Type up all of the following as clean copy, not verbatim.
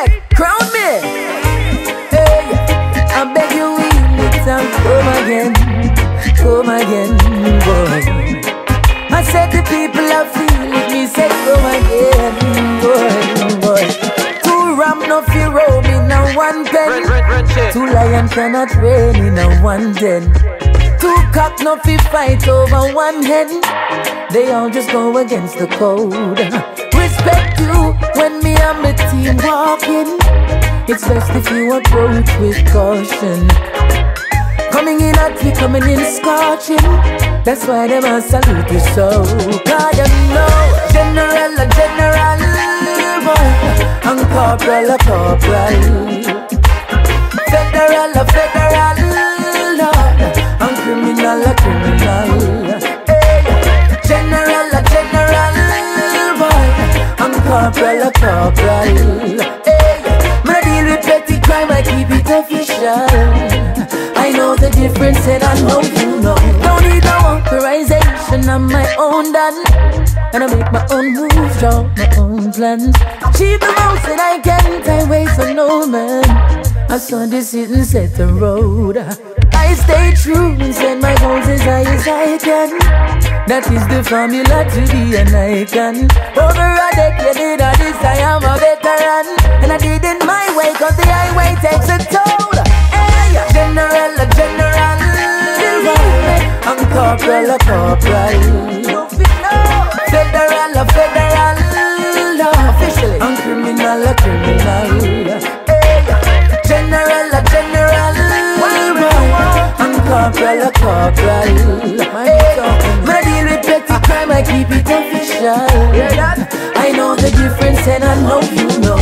respect, crown me. Hey, I beg you, wheel it and come again, boy. I said the people are feeling me, say come again, boy. Two ram no fear roam in a one pen. Two lion cannot reign in a one den. Two cock no fi fight over one hen. They all just go against the code. Respect you when me and my team walking. It's best if you approach with caution. Coming in hot, we coming in scorching. That's why them a salute you so. God, you know, general, a general, boy, and corporal, a corporal, federal, a federal, Lord, and criminal, a criminal. Hey, general, a general, boy, and corporal, a corporal. Hey, when I deal with petty crime, I keep it official. I know the difference and I know you know. Don't need no authorization, I'm my own done. And I make my own moves, draw my own plans. Achieve the most that I can't wait for no man. I saw this sit and set the road. I stay true and set my goals as high as I can. That is the formula to be an icon. Over a decade of this I am a veteran. And I did it my way cause the highway takes a toll. Hey, general, a general, I'm corporal, a corporal, federal, a federal, officially, I'm criminal, a criminal. Hey, general, a general, I'm corporal, a corporal. Hey, when I deal with petty crime, I keep it official. I know the difference and I know you know.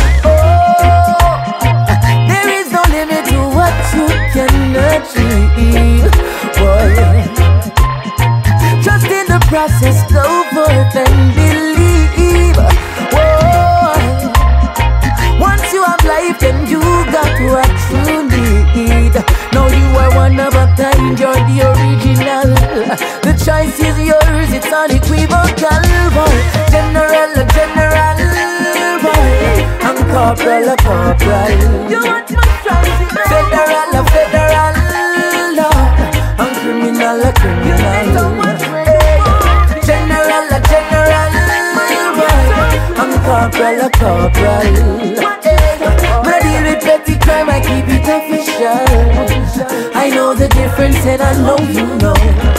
There is no limit to what you can achieve, boy. Just in the process, go forth and believe, boy. Once you have life, then you got what you need. Now you are one of a kind, you're the original. The choice is yours, it's unequivocal, boy. General, a general, boy. I'm corporal, a corporal. You want my choice? Federal, a federal, Lord. I'm criminal, a criminal. General, a general, boy. I'm corporal, a corporal. When I deal with petty crime, I keep it official. I know the difference and I know you know.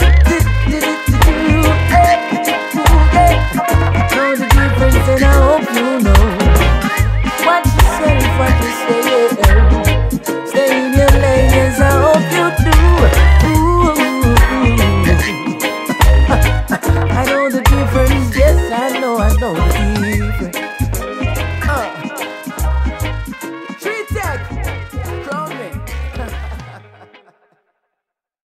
Know the difference and I hope you know. What you say, what you say. Stay in your lane, yes, I hope you do. I know the difference, yes, I know the difference.